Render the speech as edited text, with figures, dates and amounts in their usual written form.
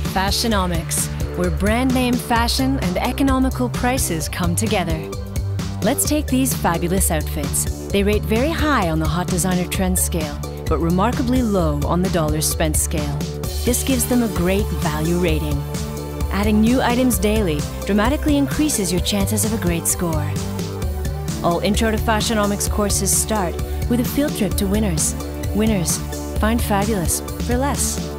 Fashionomics, where brand name fashion and economical prices come together. Let's take these fabulous outfits. They rate very high on the hot designer trend scale, but remarkably low on the dollars spent scale. This gives them a great value rating. Adding new items daily dramatically increases your chances of a great score. All Intro to Fashionomics courses start with a field trip to Winners. Winners, find fabulous for less.